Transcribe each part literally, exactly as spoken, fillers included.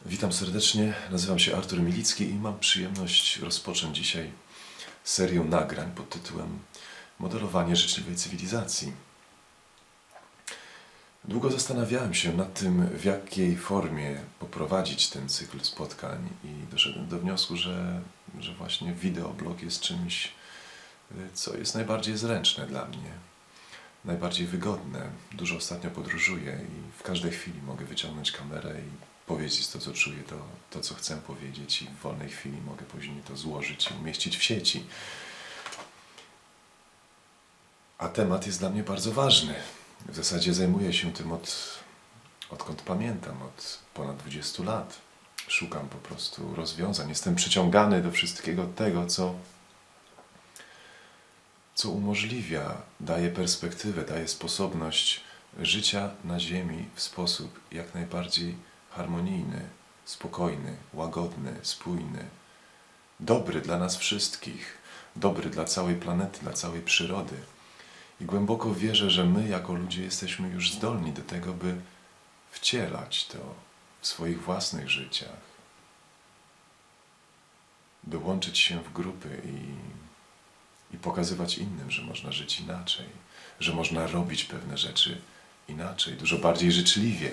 Witam serdecznie, nazywam się Artur Milicki i mam przyjemność rozpocząć dzisiaj serię nagrań pod tytułem Modelowanie życzliwej cywilizacji. Długo zastanawiałem się nad tym, w jakiej formie poprowadzić ten cykl spotkań i doszedłem do wniosku, że, że właśnie wideoblog jest czymś, co jest najbardziej zręczne dla mnie, najbardziej wygodne. Dużo ostatnio podróżuję i w każdej chwili mogę wyciągnąć kamerę i powiedzieć to, co czuję, to, to, co chcę powiedzieć i w wolnej chwili mogę później to złożyć i umieścić w sieci. A temat jest dla mnie bardzo ważny. W zasadzie zajmuję się tym od, odkąd pamiętam, od ponad dwudziestu lat. Szukam po prostu rozwiązań. Jestem przyciągany do wszystkiego tego, co, co umożliwia, daje perspektywę, daje sposobność życia na Ziemi w sposób jak najbardziej harmonijny, spokojny, łagodny, spójny, dobry dla nas wszystkich, dobry dla całej planety, dla całej przyrody. I głęboko wierzę, że my jako ludzie jesteśmy już zdolni do tego, by wcielać to w swoich własnych życiach, by łączyć się w grupy i, i pokazywać innym, że można żyć inaczej, że można robić pewne rzeczy inaczej, dużo bardziej życzliwie.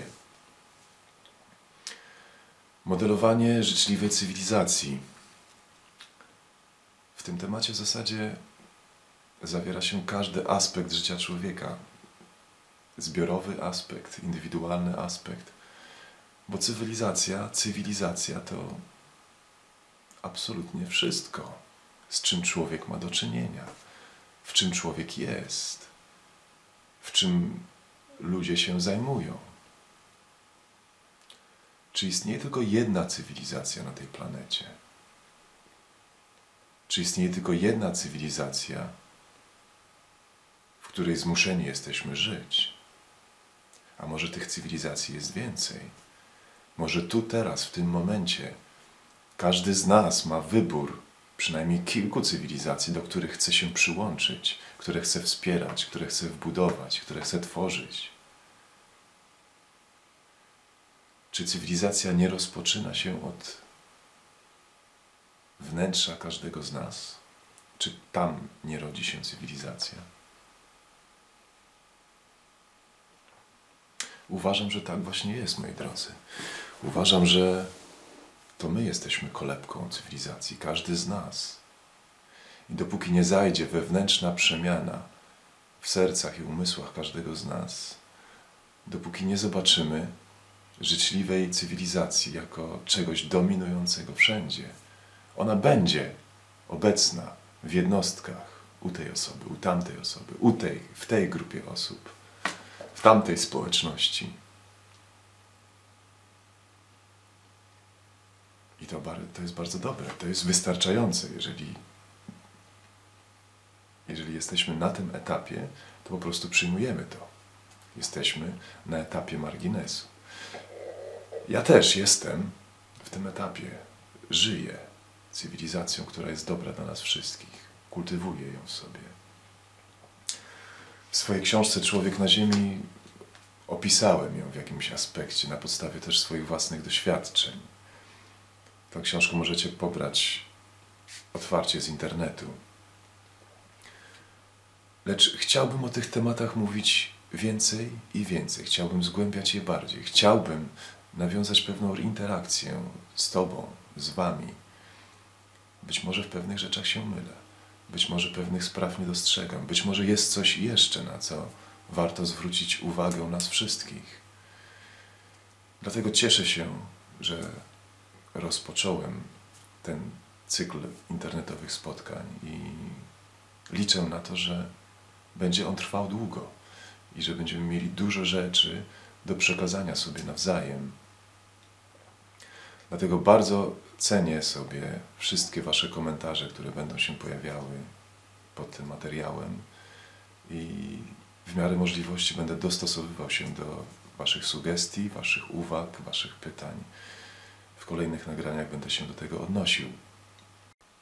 Modelowanie życzliwej cywilizacji. W tym temacie w zasadzie zawiera się każdy aspekt życia człowieka. Zbiorowy aspekt, indywidualny aspekt. Bo cywilizacja, cywilizacja to absolutnie wszystko, z czym człowiek ma do czynienia, w czym człowiek jest, w czym ludzie się zajmują. Czy istnieje tylko jedna cywilizacja na tej planecie? Czy istnieje tylko jedna cywilizacja, w której zmuszeni jesteśmy żyć? A może tych cywilizacji jest więcej? Może tu, teraz, w tym momencie każdy z nas ma wybór przynajmniej kilku cywilizacji, do których chce się przyłączyć, które chce wspierać, które chce wbudować, które chce tworzyć. Czy cywilizacja nie rozpoczyna się od wnętrza każdego z nas? Czy tam nie rodzi się cywilizacja? Uważam, że tak właśnie jest, moi drodzy. Uważam, że to my jesteśmy kolebką cywilizacji, każdy z nas. I dopóki nie zajdzie wewnętrzna przemiana w sercach i umysłach każdego z nas, dopóki nie zobaczymy życzliwej cywilizacji jako czegoś dominującego wszędzie, ona będzie obecna w jednostkach u tej osoby, u tamtej osoby, u tej, w tej grupie osób, w tamtej społeczności. I to, to jest bardzo dobre, to jest wystarczające. Jeżeli, jeżeli jesteśmy na tym etapie, to po prostu przyjmujemy to. Jesteśmy na etapie marginesu. Ja też jestem w tym etapie. Żyję cywilizacją, która jest dobra dla nas wszystkich. Kultywuję ją sobie. W swojej książce Człowiek na Ziemi opisałem ją w jakimś aspekcie, na podstawie też swoich własnych doświadczeń. Tę książkę możecie pobrać otwarcie z internetu. Lecz chciałbym o tych tematach mówić więcej i więcej. Chciałbym zgłębiać je bardziej. Chciałbym nawiązać pewną interakcję z Tobą, z Wami. Być może w pewnych rzeczach się mylę. Być może pewnych spraw nie dostrzegam. Być może jest coś jeszcze, na co warto zwrócić uwagę nas wszystkich. Dlatego cieszę się, że rozpocząłem ten cykl internetowych spotkań i liczę na to, że będzie on trwał długo i że będziemy mieli dużo rzeczy do przekazania sobie nawzajem. Dlatego bardzo cenię sobie wszystkie Wasze komentarze, które będą się pojawiały pod tym materiałem i w miarę możliwości będę dostosowywał się do Waszych sugestii, Waszych uwag, Waszych pytań. W kolejnych nagraniach będę się do tego odnosił.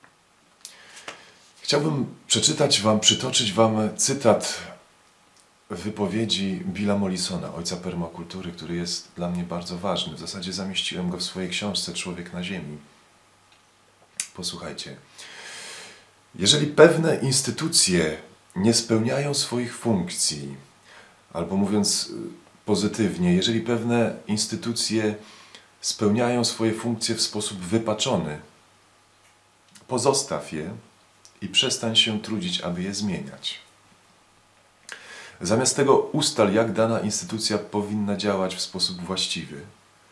Chciałbym przeczytać Wam, przytoczyć Wam cytat wypowiedzi Billa Mollisona, ojca permakultury, który jest dla mnie bardzo ważny. W zasadzie zamieściłem go w swojej książce Człowiek na Ziemi. Posłuchajcie. Jeżeli pewne instytucje nie spełniają swoich funkcji, albo mówiąc pozytywnie, jeżeli pewne instytucje spełniają swoje funkcje w sposób wypaczony, pozostaw je i przestań się trudzić, aby je zmieniać. Zamiast tego ustal, jak dana instytucja powinna działać w sposób właściwy,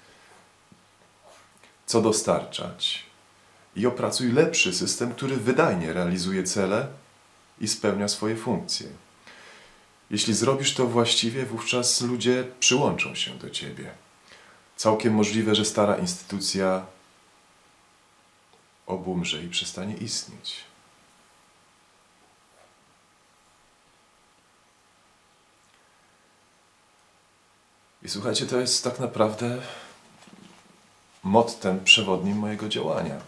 co dostarczać i opracuj lepszy system, który wydajnie realizuje cele i spełnia swoje funkcje. Jeśli zrobisz to właściwie, wówczas ludzie przyłączą się do Ciebie. Całkiem możliwe, że stara instytucja obumrze i przestanie istnieć. I słuchajcie, to jest tak naprawdę mottem przewodnim mojego działania.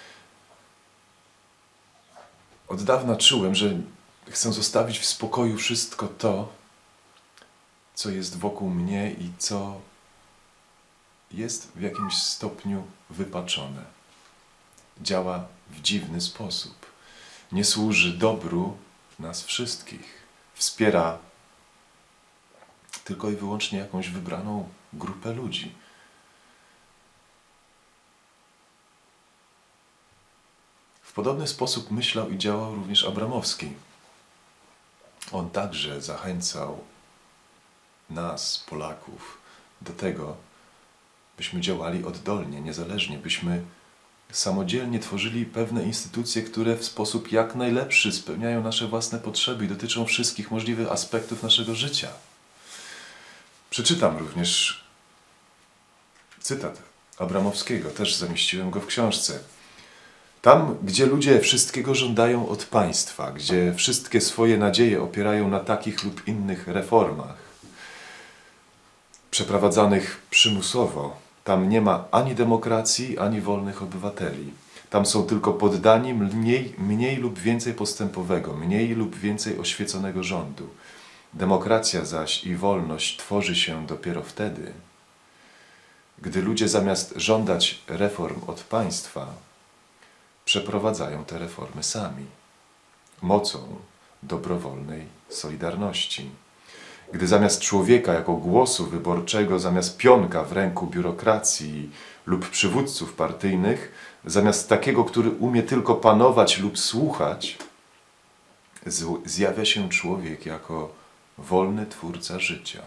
Od dawna czułem, że chcę zostawić w spokoju wszystko to, co jest wokół mnie i co jest w jakimś stopniu wypaczone. Działa w dziwny sposób. Nie służy dobru nas wszystkich. Wspiera tylko i wyłącznie jakąś wybraną grupę ludzi. W podobny sposób myślał i działał również Abramowski. On także zachęcał nas, Polaków, do tego, byśmy działali oddolnie, niezależnie, byśmy samodzielnie tworzyli pewne instytucje, które w sposób jak najlepszy spełniają nasze własne potrzeby i dotyczą wszystkich możliwych aspektów naszego życia. Przeczytam również cytat Abramowskiego, też zamieściłem go w książce. Tam, gdzie ludzie wszystkiego żądają od państwa, gdzie wszystkie swoje nadzieje opierają na takich lub innych reformach przeprowadzanych przymusowo, tam nie ma ani demokracji, ani wolnych obywateli. Tam są tylko poddani mniej, mniej lub więcej postępowego, mniej lub więcej oświeconego rządu. Demokracja zaś i wolność tworzy się dopiero wtedy, gdy ludzie zamiast żądać reform od państwa, przeprowadzają te reformy sami, mocą dobrowolnej solidarności. Gdy zamiast człowieka jako głosu wyborczego, zamiast pionka w ręku biurokracji lub przywódców partyjnych, zamiast takiego, który umie tylko panować lub słuchać, zjawia się człowiek jako wolny twórca życia.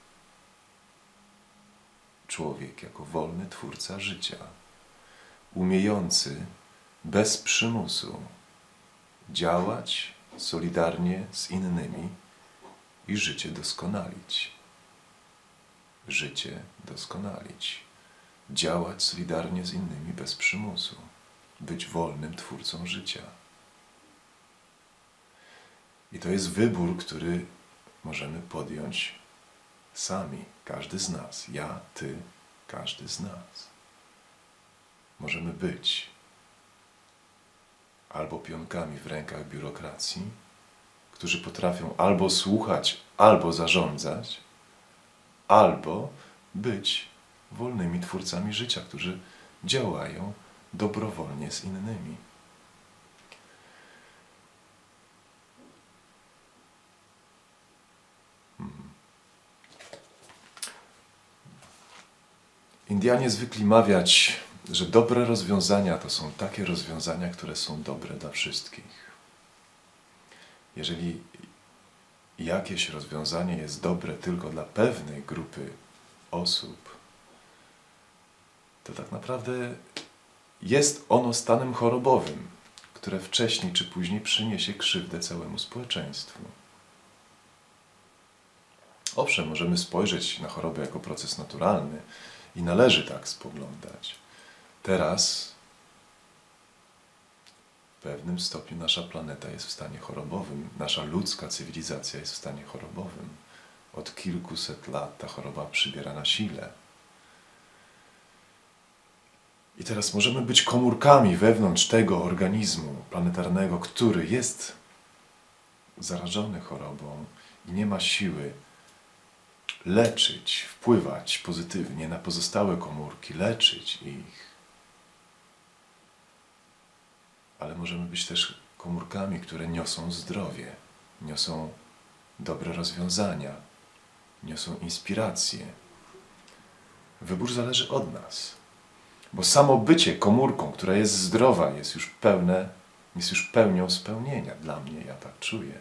Człowiek jako wolny twórca życia, umiejący bez przymusu działać solidarnie z innymi i życie doskonalić. Życie doskonalić. Działać solidarnie z innymi bez przymusu. Być wolnym twórcą życia. I to jest wybór, który możemy podjąć sami. Każdy z nas. Ja, ty, każdy z nas. Możemy być albo pionkami w rękach biurokracji, którzy potrafią albo słuchać, albo zarządzać, albo być wolnymi twórcami życia, którzy działają dobrowolnie z innymi. Hmm. Indianie zwykli mawiać, że dobre rozwiązania to są takie rozwiązania, które są dobre dla wszystkich. Jeżeli jakieś rozwiązanie jest dobre tylko dla pewnej grupy osób, to tak naprawdę jest ono stanem chorobowym, które wcześniej czy później przyniesie krzywdę całemu społeczeństwu. Owszem, możemy spojrzeć na chorobę jako proces naturalny i należy tak spoglądać. Teraz w pewnym stopniu nasza planeta jest w stanie chorobowym, nasza ludzka cywilizacja jest w stanie chorobowym. Od kilkuset lat ta choroba przybiera na sile. I teraz możemy być komórkami wewnątrz tego organizmu planetarnego, który jest zarażony chorobą i nie ma siły leczyć, wpływać pozytywnie na pozostałe komórki, leczyć ich. Ale możemy być też komórkami, które niosą zdrowie, niosą dobre rozwiązania, niosą inspirację. Wybór zależy od nas, bo samo bycie komórką, która jest zdrowa, jest już pełne, jest już pełnią spełnienia dla mnie, ja tak czuję.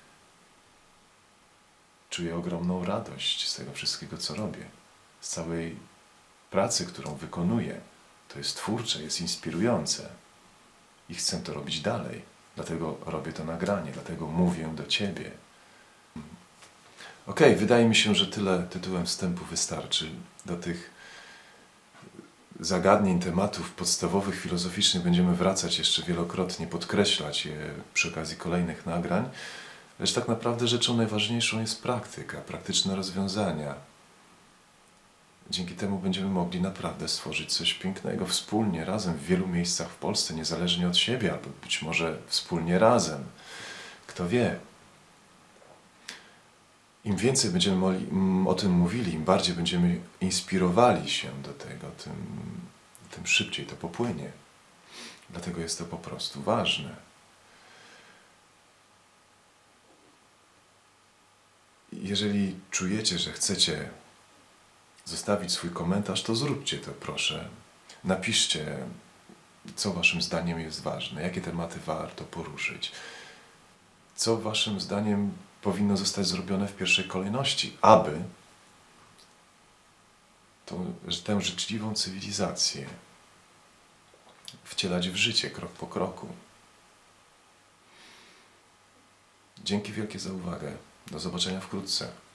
Czuję ogromną radość z tego wszystkiego, co robię, z całej pracy, którą wykonuję. To jest twórcze, jest inspirujące i chcę to robić dalej. Dlatego robię to nagranie, dlatego mówię do Ciebie. Okej, okay, wydaje mi się, że tyle tytułem wstępu wystarczy. Do tych zagadnień, tematów podstawowych, filozoficznych będziemy wracać jeszcze wielokrotnie, podkreślać je przy okazji kolejnych nagrań. Lecz tak naprawdę rzeczą najważniejszą jest praktyka, praktyczne rozwiązania. Dzięki temu będziemy mogli naprawdę stworzyć coś pięknego wspólnie, razem, w wielu miejscach w Polsce, niezależnie od siebie, albo być może wspólnie razem. Kto wie? Im więcej będziemy o tym mówili, im bardziej będziemy inspirowali się do tego, tym, tym szybciej to popłynie. Dlatego jest to po prostu ważne. Jeżeli czujecie, że chcecie zostawić swój komentarz, to zróbcie to, proszę. Napiszcie, co waszym zdaniem jest ważne, jakie tematy warto poruszyć, co waszym zdaniem powinno zostać zrobione w pierwszej kolejności, aby tą, tę życzliwą cywilizację wcielać w życie krok po kroku. Dzięki wielkie za uwagę. Do zobaczenia wkrótce.